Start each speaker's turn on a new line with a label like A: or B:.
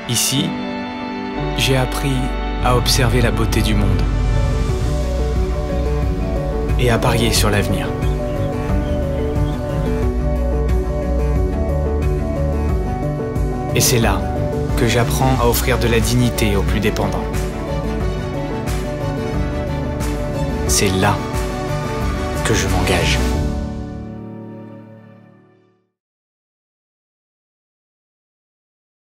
A: Ici, j'ai appris à observer la beauté du monde et à parier sur l'avenir. Et c'est là que j'apprends à offrir de la dignité aux plus dépendants. C'est là que je m'engage.